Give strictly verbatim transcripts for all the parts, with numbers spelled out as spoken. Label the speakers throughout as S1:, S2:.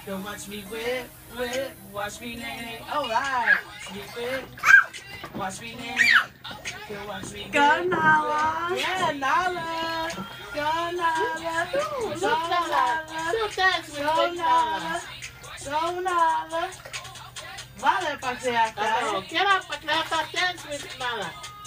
S1: Go watch me whip, whip, watch me nay. All right. Watch me whip, watch me nay. Go watch me whip.
S2: Go Nala.
S1: Yeah, Nala. Go Nala.
S3: Ooh,
S1: Go
S3: look, Nala.
S1: Nala.
S3: She'll dance with
S1: Go
S3: Big
S1: Nala.
S3: Nala.
S1: Go Nala. Vale, Pakileata.
S3: Oh, get up, Pakileata, dance with Nala.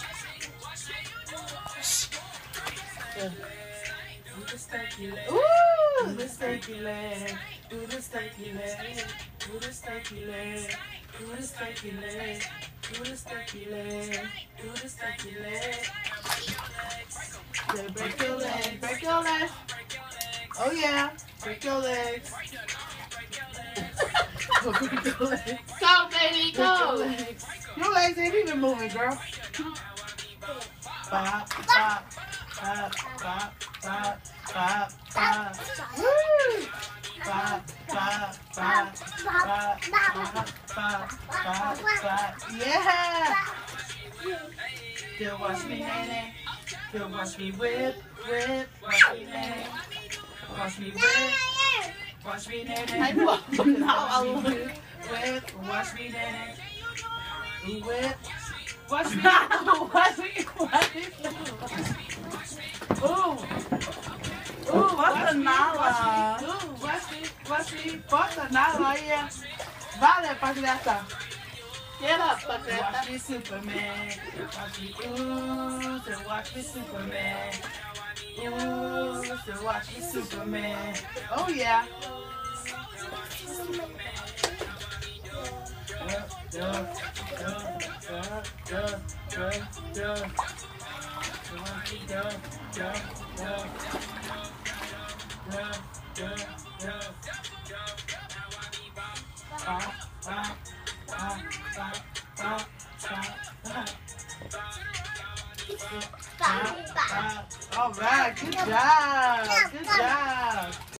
S1: Do the stanky leg. Ooh, do the stanky leg. Do the stanky leg. Do the stanky leg. Do the stanky leg. Do the stanky leg. Do the stanky leg. Yeah, break your leg. Break your leg. Oh yeah. Break your legs. Break your legs.
S3: Go, baby,
S1: Break your
S3: go.
S1: legs. Your legs ain't even moving, girl. Bop, bop, bop, bop, bop, bop, bop. Woo! Bop, bop, bop, bop, bop, bop, bop, bop. Yeah! Girl, watch me, nay, Girl, watch me whip, whip, watch me, nay. Watch me whip, watch me, nay,
S2: I love them now. I
S1: Watch
S2: love
S1: me
S2: it.
S1: whip, whip, watch me, nay, whip. Watch me, watch me, watch me. Ooh, ooh,
S2: Bota Nala.
S1: Ooh, watch me, watch me, bota Nala, yeah. Vale, Pakileata.
S3: Get up,
S1: Watch
S3: Pakileata.
S1: me, Superman. Watch me, ooh, so watch me, Superman. Ooh, so watch me, Superman. Oh yeah. Duh, duh, duh, duh, duh, duh, duh. Duh, duh, duh, duh, duh, duh. Ba, ba, ba, ba, ba, ba, ba. All right, good job, good job.